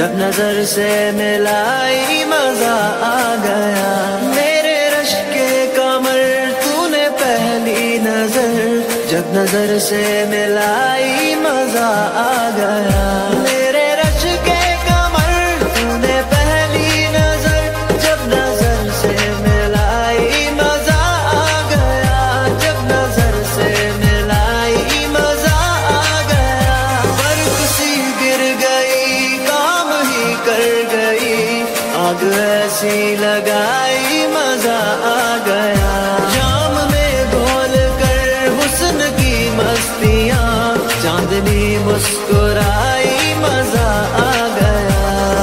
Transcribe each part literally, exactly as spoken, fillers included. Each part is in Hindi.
जब नजर से मिलाई मजा आ गया। मेरे रश के कमर तूने पहली नजर, जब नजर से मिलाई मजा आ गया। मेरे रश के कमर तूने पहली नजर, जब नजर से मिलाई मजा आ गया। जब नजर से मिलाई मजा आ गया। बर्फ सी गिर गई, काम ही कर गई, आग ऐसी लगाई मजा आ गया। जाम में घोल कर हुस्न की मस्तियाँ, चांदनी मुस्कुराई मजा आ गया।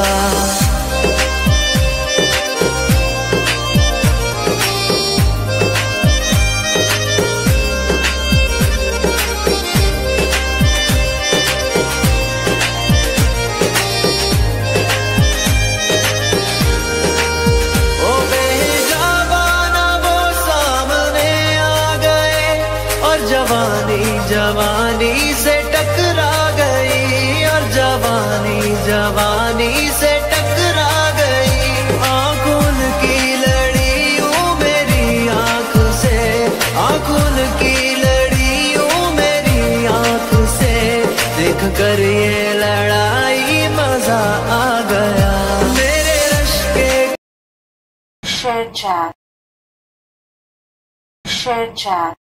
ओ बेजाबाना वो सामने आ गए, और जवानी जवानी से टकरा गई, और जवानी जवानी से टकरा गई। आंखों की लड़ी यूं मेरी आंख से, आंखों की लड़ी यूं मेरी आंख से, देख कर ये लड़ाई मजा आ गया। मेरे रश के Share chat. Share chat.